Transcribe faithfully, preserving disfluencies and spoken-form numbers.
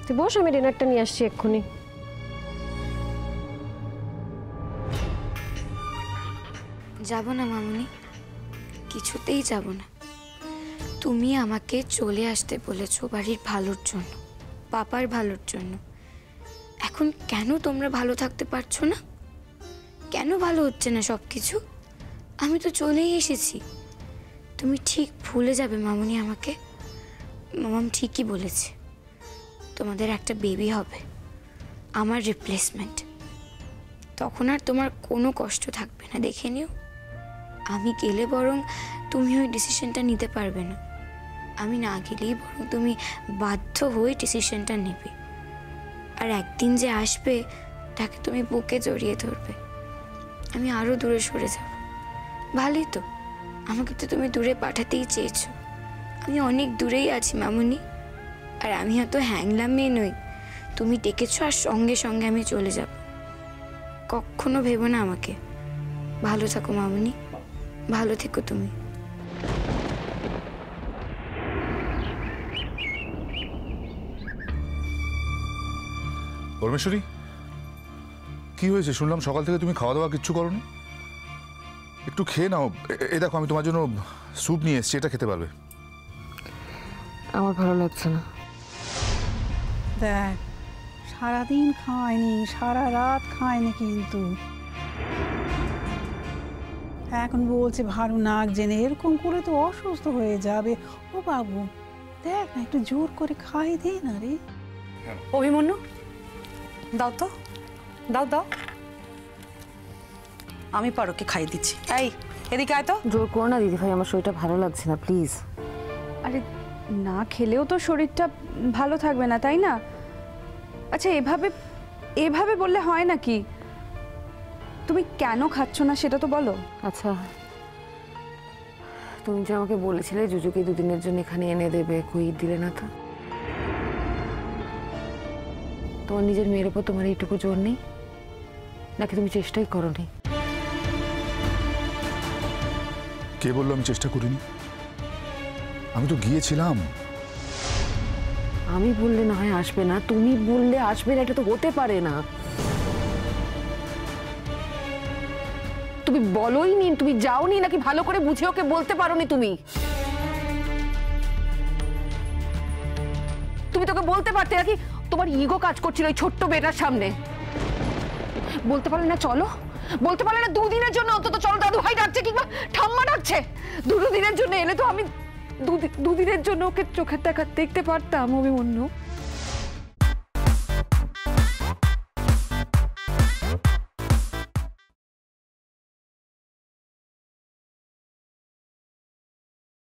তুই বস, আমি ডিনারটা নিয়ে আসছি এক্ষুনি। যাব না মামুনি, কিছুতেই যাব না। তুমি আমাকে চলে আসতে বলেছো বাড়ির ভালোর জন্য, পাপার ভালোর জন্য। এখন কেন তোমরা ভালো থাকতে পারছো না? কেন ভালো হচ্ছে না সব কিছু? আমি তো চলেই এসেছি। তুমি ঠিক ভুলে যাবে মামুনি আমাকে। মামাম ঠিকই বলেছে, তোমাদের একটা বেবি হবে, আমার রিপ্লেসমেন্ট। তখন আর তোমার কোনো কষ্ট থাকবে না, দেখে নিও। আমি গেলে বরং তুমি ওই ডিসিশনটা নিতে পারবে না। আমি না গেলেই বরং তুমি বাধ্য হয়ে ডিসিশনটা নেবে। আর একদিন যে আসবে তাকে তুমি বুকে জড়িয়ে ধরবে। আমি আরও দূরে সরে যাব। ভালোই তো, আমাকে তো তুমি দূরে পাঠাতেই চেয়েছো। আমি অনেক দূরেই আছি মামুনি। আর আমি হয়তো হ্যাংলা মেয়ে নই, তুমি ডেকেছো আর সঙ্গে সঙ্গে আমি চলে যাব। কখনো ভেবো না আমাকে। ভালো থাকো মামুনি, ভালো থেকো তুমি। পরমেশ্বরী, কি হয়েছে? শুনলাম সকাল থেকে তুমি খাওয়া দাওয়া কিচ্ছু করোনি। একটু খেয়ে নাও। এই দেখো, আমি তোমার জন্য স্যুপ নিয়ে এসেছি, এটা খেতে পারবে। আমার ভালো লাগছে না। দেখ, সারাদিন খায়নি, সারা রাত খায়নি, কিন্তু এখন বলছে ভালো নাক জেনে। এরকম করে তো অসুস্থ হয়ে যাবে। ও বাবু, দেখ না, একটু জোর করে খাই দে না রে। অভিমন্যু, দাও তো, দাও দাও। আমি পারোকে খাইয়ে দিচ্ছি। এই এদিকে আয় তো। জোর করো না দিদি ভাই, আমার শরীরটা ভালো লাগছে না, প্লিজ। আরে না খেলেও তো শরীরটা ভালো থাকবে না, তাই না? আচ্ছা, এভাবে এভাবে বললে হয় নাকি? তুমি কেন খাচ্ছ না সেটা তো বলো। আচ্ছা, তুমি যে আমাকে বলেছিলে জুজুকে দুদিনের জন্য এখানে এনে দেবে, কই দিলে না তো? তোমার নিজের মেয়ের উপর তোমার এইটুকু জোর নেই নাকি? তুমি চেষ্টাই করোনি? কে বললো আমি চেষ্টা করিনি? আমি তো গিয়েছিলাম। আমি বললে না হয় আসবে না, তুমি বললে আসবে না, এটা তো হতে পারে না। তুমি বলোই নি, তুমি যাওনি নাকি? ভালো করে বুঝে ওকে বলতে পারোনি তুমি? তুমি তোকে বলতে পারতে নাকি? তোমার ইগো কাজ করছিল ওই ছোট্ট মেয়েটার সামনে। বলতে পারলে না চলো? বলতে পারলে না দুদিনের জন্য অন্তত চলো, দাদু ভাই ডাকছে কিংবা ঠাম্মা ডাকছে, দুটো দিনের জন্য এলে তো আমি দুদিনের জন্য ওকে চোখের দেখা দেখতে পারতাম। অভিমন্যু,